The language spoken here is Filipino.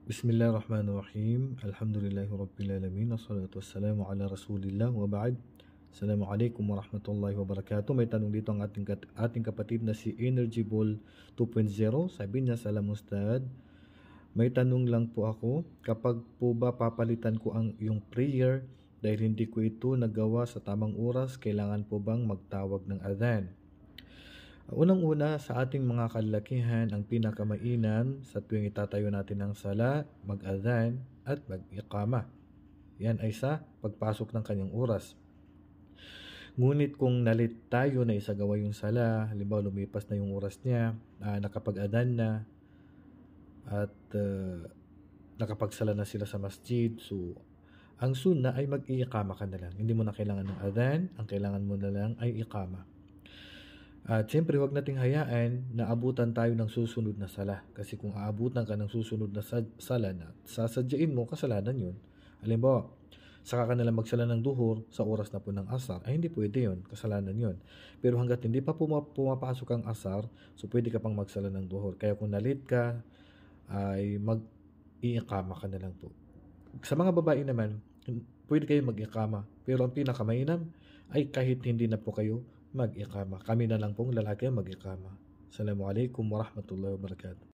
Bismillahirrahmanirrahim. Alhamdulillahirabbil wassalatu wassalamu ala Rasulillah wa ba'd. Assalamualaikum warahmatullahi wabarakatuh. May tanong dito ang ating kapatid na si Energy Ball 2.0. Sabi niya, "Salam Ustad. May tanong lang po ako. Kapag po ba papalitan ko ang yung prayer dahil hindi ko ito nagawa sa tamang oras, kailangan po bang magtawag ng adhan?" Unang-una, sa ating mga kalalakihan, ang pinakamainam sa tuwing itatayo natin ng sala, mag-adhan at mag-iqama. Yan ay sa pagpasok ng kanyang oras. Ngunit kung nalit tayo na isagawa yung sala, halimbawa lumipas na yung oras niya, nakapag-adhan na at nakapagsala na sila sa masjid, so ang sunnah ay mag-iqama ka na lang. Hindi mo na kailangan ng adhan, ang kailangan mo na lang ay iqama. At siyempre, huwag nating hayaan na abutan tayo ng susunod na sala. Kasi kung aabutan ka ng susunod na sala na sasadyain mo, kasalanan yun. Halimbawa, saka ka nalang magsala ng duhur sa oras na po ng asar, ay hindi pwede yun, kasalanan yun. Pero hanggat hindi pa pumapasok ang asar, so pwede ka pang magsala ng duhur. Kaya kung nalit ka, ay mag-iikama ka na lang po. Sa mga babae naman, pwede kayo mag-iqama. Pero ang pinakamainam ay kahit hindi na po kayo mag-iqama. Kami na lang pong lalaki mag-iqama. Assalamualaikum warahmatullahi wabarakatuh.